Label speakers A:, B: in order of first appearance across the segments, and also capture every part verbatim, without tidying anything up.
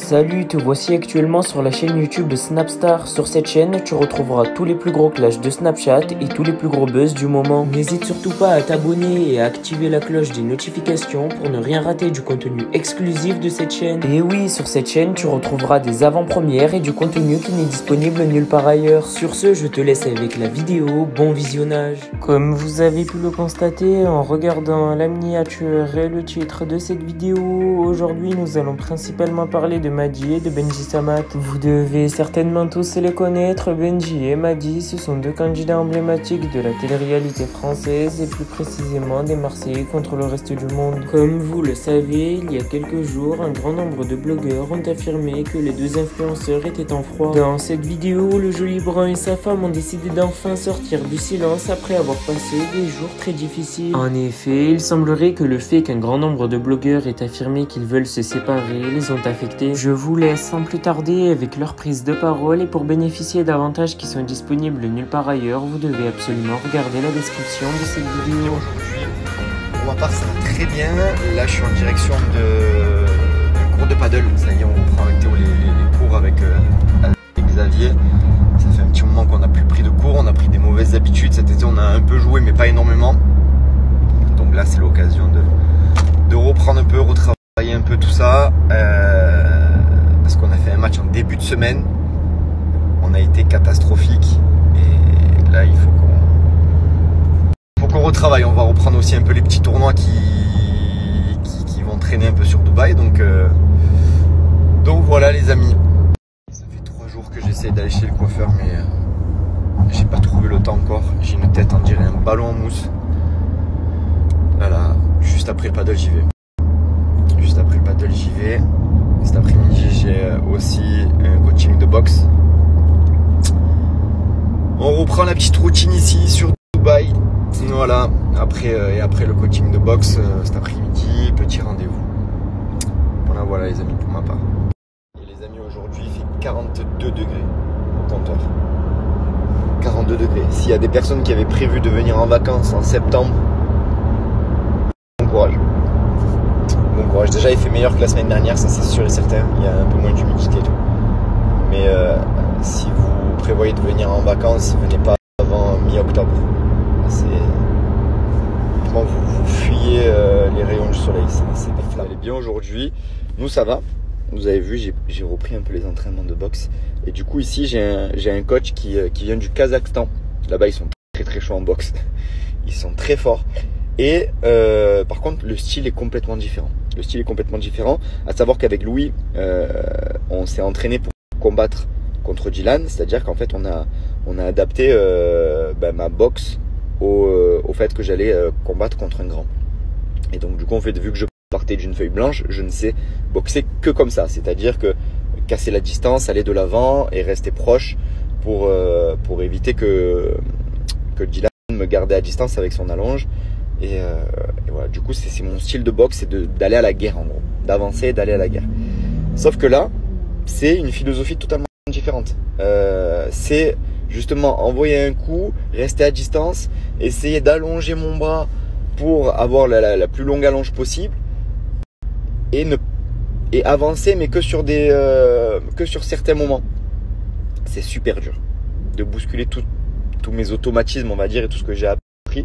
A: Salut, te voici actuellement sur la chaîne YouTube de Snapstar. Sur cette chaîne, tu retrouveras tous les plus gros clashs de Snapchat et tous les plus gros buzz du moment. N'hésite surtout pas à t'abonner et à activer la cloche des notifications pour ne rien rater du contenu exclusif de cette chaîne. Et oui, sur cette chaîne, tu retrouveras des avant-premières et du contenu qui n'est disponible nulle part ailleurs. Sur ce, je te laisse avec la vidéo. Bon visionnage. Comme vous avez pu le constater en regardant la miniature et le titre de cette vidéo, aujourd'hui nous allons principalement parler de Madi et de Benji Samat. Vous devez certainement tous les connaître. Benji et Madi, ce sont deux candidats emblématiques de la télé-réalité française et plus précisément des Marseillais contre le reste du monde. Comme vous le savez, il y a quelques jours, un grand nombre de blogueurs ont affirmé que les deux influenceurs étaient en froid. Dans cette vidéo, le joli brun et sa femme ont décidé d'enfin sortir du silence après avoir passé des jours très difficiles. En effet, il semblerait que le fait qu'un grand nombre de blogueurs aient affirmé qu'ils veulent se séparer les ont affectés. Je vous laisse sans plus tarder avec leur prise de parole et pour bénéficier d'avantages qui sont disponibles nulle part ailleurs, vous devez absolument regarder la description de cette vidéo.
B: Aujourd'hui, pour ma part, ça va très bien. Là, je suis en direction de d'un cours de paddle. Ça y est, on reprend avec Théo les, les, les cours avec, euh, avec Xavier. Ça fait un petit moment qu'on n'a plus pris de cours, on a pris des mauvaises habitudes. Cet été, on a un peu joué, mais pas énormément. Donc là, c'est l'occasion de, de reprendre un peu, retravailler un peu tout ça. Euh, parce qu'on a fait un match en début de semaine. On a été catastrophique. Et là, il faut qu'on faut qu'on retravaille. On va reprendre aussi un peu les petits tournois qui, qui, qui vont traîner un peu sur Dubaï. Donc, euh, donc voilà les amis. Ça fait trois jours que j'essaie d'aller chez le coiffeur, mais euh, j'ai pas trouvé le temps encore. J'ai une tête, on dirait un ballon en mousse. Voilà, juste après le paddle, j'y vais. Juste après le paddle, j'y vais. Cet après-midi, j'ai aussi un coaching de boxe. On reprend la petite routine ici sur Dubaï. Voilà, après, euh, et après le coaching de boxe euh, cet après-midi, petit rendez-vous. Voilà, voilà les amis, pour ma part. Et les amis, aujourd'hui, il fait quarante-deux degrés au compteur. quarante-deux degrés. S'il y a des personnes qui avaient prévu de venir en vacances en septembre, bon courage. Bon courage. Déjà, il fait meilleur que la semaine dernière, ça c'est sûr et certain. Il y a un peu moins d'humidité et tout. Mais euh, si vous prévoyez de venir en vacances, venez pas avant mi-octobre. C'est... Vous, vous fuyez euh, les rayons du soleil, c'est des flammes. Allez bien aujourd'hui. Nous, ça va. Vous avez vu, j'ai repris un peu les entraînements de boxe. Et du coup, ici, j'ai un, un coach qui, qui vient du Kazakhstan. Là-bas, ils sont très très chauds en boxe. Ils sont très forts. Et euh, par contre, le style est complètement différent. Le style est complètement différent. À savoir qu'avec Louis, euh, on s'est entraîné pour combattre contre Dylan. C'est-à-dire qu'en fait, on a, on a adapté euh, ben, ma boxe au, euh, au fait que j'allais euh, combattre contre un grand. Et donc, du coup, en fait, vu que je partais d'une feuille blanche, je ne sais boxer que comme ça. C'est-à-dire que casser la distance, aller de l'avant et rester proche pour, euh, pour éviter que, que Dylan me gardait à distance avec son allonge. Et, euh, et voilà, du coup, c'est mon style de boxe, c'est d'aller à la guerre en gros, d'avancer et d'aller à la guerre. Sauf que là, c'est une philosophie totalement différente. Euh, c'est justement envoyer un coup, rester à distance, essayer d'allonger mon bras pour avoir la, la, la plus longue allonge possible et, ne, et avancer, mais que sur, des, euh, que sur certains moments. C'est super dur de bousculer tous mes automatismes, on va dire, et tout ce que j'ai appris.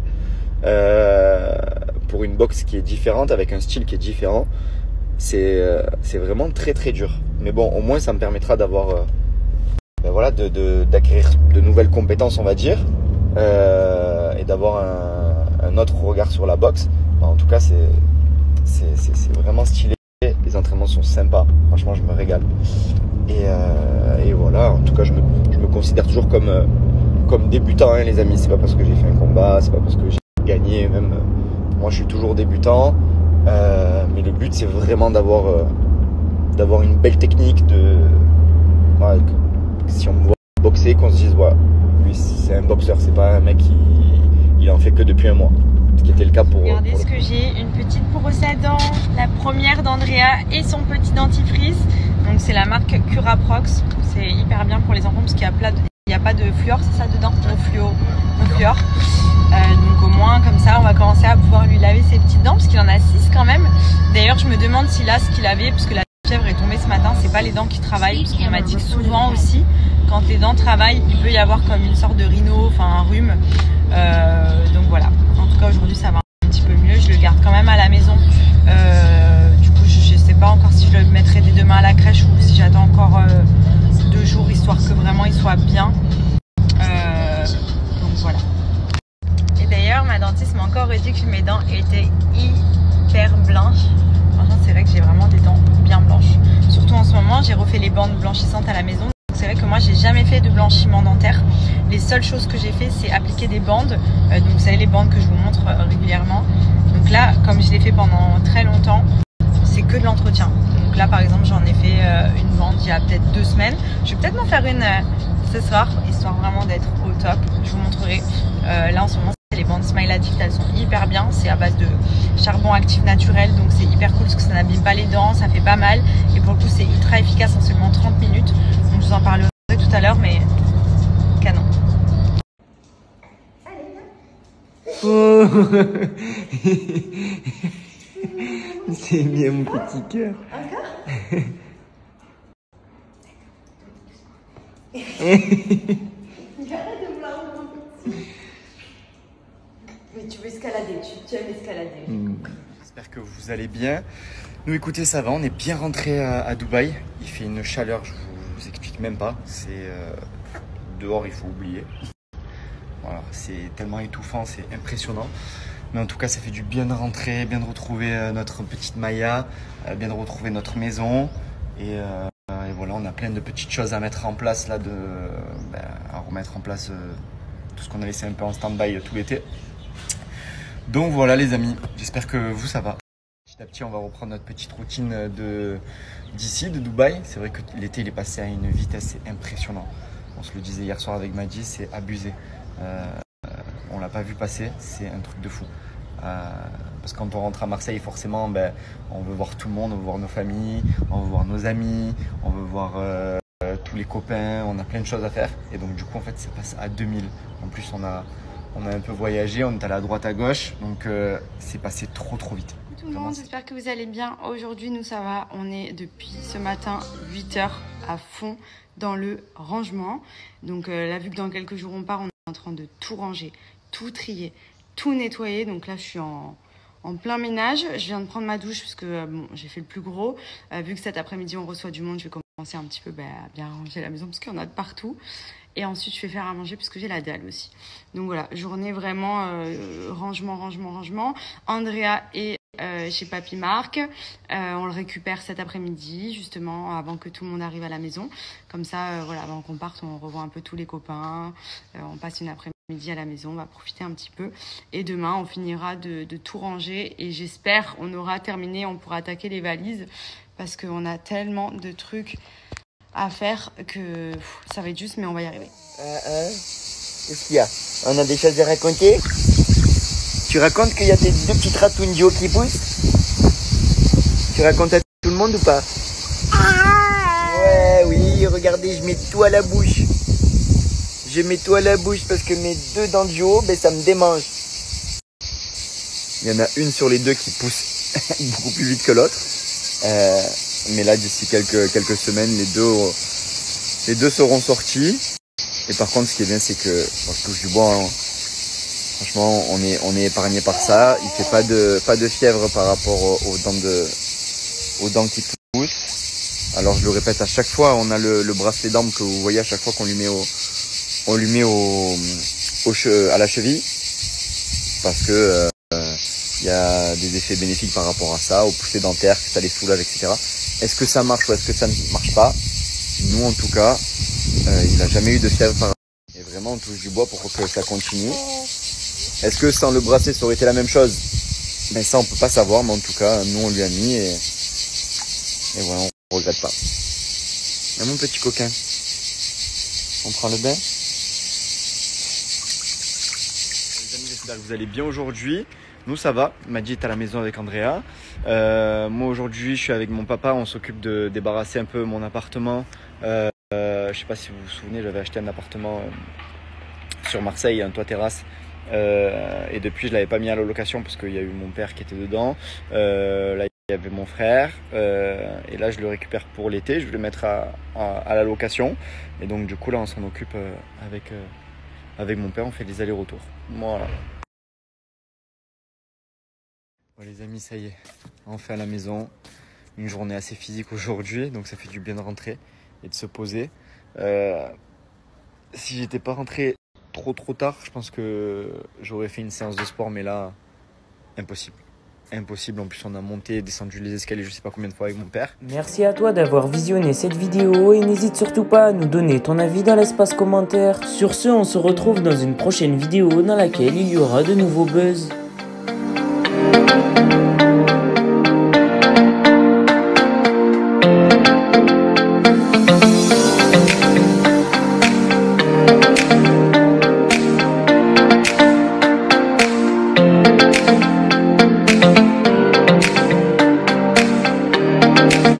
B: Euh, pour une boxe qui est différente, avec un style qui est différent, c'est euh, c'est vraiment très très dur. Mais bon, au moins ça me permettra d'avoir euh, ben voilà, de, de, d'acquérir de nouvelles compétences, on va dire, euh, et d'avoir un, un autre regard sur la boxe. Ben, en tout cas, c'est vraiment stylé. Les entraînements sont sympas, franchement je me régale. Et, euh, et voilà, en tout cas je me, je me considère toujours comme, euh, comme débutant, hein, les amis. C'est pas parce que j'ai fait un combat, c'est pas parce que j'ai gagner, même moi je suis toujours débutant, euh, mais le but c'est vraiment d'avoir euh, d'avoir une belle technique, de ouais, que, si on me voit boxer, qu'on se dise voilà, lui c'est un boxeur, c'est pas un mec qui il en fait que depuis un mois, ce qui était le cas pour
C: regardez
B: pour
C: ce que j'ai, une petite brosse à dents, la première d'Andrea et son petit dentifrice. Donc c'est la marque Curaprox, c'est hyper bien pour les enfants parce qu'il y a plein de... il n'y a pas de fluor, c'est ça dedans, non fluo, non fluor. Euh, donc au moins comme ça on va commencer à pouvoir lui laver ses petites dents parce qu'il en a six quand même. D'ailleurs je me demande s'il a ce qu'il avait, parce que la fièvre est tombée ce matin, c'est pas les dents qui travaillent, parce qu'on m'a dit que souvent aussi, quand les dents travaillent, il peut y avoir comme une sorte de rhino, enfin un rhume. Euh, donc voilà, en tout cas aujourd'hui ça va un petit peu mieux, je le garde quand même à la maison. Euh, du coup je, je sais pas encore si je le mettrai dès demain à la crèche ou si j'attends encore euh, deux jours histoire que vraiment il soit bien. Euh, donc voilà. Et d'ailleurs ma dentiste m'a encore dit que mes dents étaient hyper blanches. Franchement c'est vrai que j'ai vraiment des dents bien blanches. Surtout en ce moment j'ai refait les bandes blanchissantes à la maison. C'est vrai que moi j'ai jamais fait de blanchiment dentaire. Les seules choses que j'ai fait c'est appliquer des bandes. Euh, donc vous savez les bandes que je vous montre euh, régulièrement. Donc là comme je l'ai fait pendant très longtemps, c'est que de l'entretien. Donc là par exemple j'en ai fait euh, une bande il y a peut-être deux semaines. Je vais peut-être m'en faire une euh, ce soir, histoire vraiment d'être au top. Je vous montrerai. Euh, là en ce moment c'est les bandes Smile Addict, elles sont hyper bien. C'est à base de charbon actif naturel, donc c'est hyper cool parce que ça n'abîme pas les dents, ça fait pas mal. Et pour le coup c'est ultra efficace en seulement trente minutes. Donc je vous en parlerai tout à l'heure, mais canon.
B: Oh c'est bien mon petit cœur. Encore?
C: Mais tu veux escalader, tu, tu aimes escalader.
B: Mmh. J'espère que vous allez bien. Nous écoutez, ça va, on est bien rentré à, à Dubaï. Il fait une chaleur, je vous, je vous explique même pas. C'est euh, dehors, il faut oublier. Voilà, c'est tellement étouffant, c'est impressionnant. Mais en tout cas, ça fait du bien de rentrer, bien de retrouver euh, notre petite Maya, euh, bien de retrouver notre maison. Et, euh, et voilà, on a plein de petites choses à mettre en place là, de, ben, à remettre en place euh, tout ce qu'on a laissé un peu en stand-by tout l'été. Donc voilà les amis, j'espère que vous ça va. Petit à petit on va reprendre notre petite routine de d'ici, de Dubaï. C'est vrai que l'été il est passé à une vitesse impressionnante. On se le disait hier soir avec Madji, c'est abusé. Euh, on l'a pas vu passer, c'est un truc de fou. Euh, parce que quand on rentre à Marseille forcément ben, on veut voir tout le monde, on veut voir nos familles, on veut voir nos amis, on veut voir euh, tous les copains, on a plein de choses à faire. Et donc du coup en fait ça passe à deux mille. En plus on a On a un peu voyagé, on est allé à droite à gauche, donc euh, c'est passé trop trop vite.
C: Tout le monde, j'espère que vous allez bien. Aujourd'hui, nous ça va, on est depuis ce matin huit heures à fond dans le rangement. Donc euh, là, vu que dans quelques jours on part, on est en train de tout ranger, tout trier, tout nettoyer. Donc là, je suis en, en plein ménage. Je viens de prendre ma douche parce que euh, bon, j'ai fait le plus gros. Euh, vu que cet après-midi on reçoit du monde, je vais commencer un petit peu bah, à bien ranger la maison parce qu'il y en a de partout. Et ensuite, je vais faire à manger parce que j'ai la dalle aussi. Donc voilà, journée vraiment euh, rangement, rangement, rangement. Andrea est euh, chez Papy Marc. Euh, on le récupère cet après-midi, justement, avant que tout le monde arrive à la maison. Comme ça, euh, voilà, avant qu'on parte, on revoit un peu tous les copains. Euh, on passe une après-midi à la maison, on va profiter un petit peu. Et demain, on finira de, de tout ranger. Et j'espère on aura terminé, on pourra attaquer les valises. Parce qu'on a tellement de trucs à faire que pff, ça va être juste, mais on va y arriver.
D: Euh, euh, Qu'est-ce qu'il y a? On a des choses à raconter? Tu racontes qu'il y a tes deux petites ratounes Joe qui poussent? Tu racontes à tout le monde ou pas? Ouais, oui, regardez, je mets tout à la bouche. Je mets tout à la bouche parce que mes deux dents de Joe, ben, ça me démange.
B: Il y en a une sur les deux qui pousse beaucoup plus vite que l'autre. Euh, mais là, d'ici quelques, quelques semaines, les deux, les deux seront sortis. Et par contre, ce qui est bien, c'est que, bon, je touche du bois, hein. Franchement, on est, on est épargné par ça. Il fait pas de, pas de fièvre par rapport aux dents de, aux dents qui poussent. Alors, je le répète à chaque fois, on a le, le bracelet d'arme que vous voyez à chaque fois qu'on lui met au, on lui met au, au che, à la cheville. Parce que, euh, il y a des effets bénéfiques par rapport à ça, aux poussées dentaires, que ça les soulage, et cetera. Est-ce que ça marche ou est-ce que ça ne marche pas? Nous, en tout cas, euh, il n'a jamais eu de fièvre par rapport. Et vraiment, on touche du bois pour que ça continue. Est-ce que sans le bracelet, ça aurait été la même chose? Ben ça, on peut pas savoir, mais en tout cas, nous, on lui a mis et, et voilà, on regrette pas. Et mon petit coquin, on prend le bain. Les amis, j'espère que vous allez bien aujourd'hui. Nous ça va, Madji est à la maison avec Andrea. Euh, moi aujourd'hui je suis avec mon papa, on s'occupe de débarrasser un peu mon appartement. Euh, euh, je sais pas si vous vous souvenez, j'avais acheté un appartement euh, sur Marseille, un toit terrasse. Euh, et depuis je l'avais pas mis à la location parce qu'il y a eu mon père qui était dedans. Euh, là Il y avait mon frère euh, et là je le récupère pour l'été, je vais le mettre à, à, à la location et donc du coup là on s'en occupe euh, avec, euh, avec mon père, on fait des allers-retours. Voilà. Bon, les amis, ça y est, enfin à la maison, une journée assez physique aujourd'hui donc ça fait du bien de rentrer et de se poser. Euh, si j'étais pas rentré trop trop tard, je pense que j'aurais fait une séance de sport mais là, impossible. Impossible, en plus on a monté et descendu les escaliers je sais pas combien de fois avec mon père.
A: Merci à toi d'avoir visionné cette vidéo et n'hésite surtout pas à nous donner ton avis dans l'espace commentaire. Sur ce, on se retrouve dans une prochaine vidéo dans laquelle il y aura de nouveaux buzz.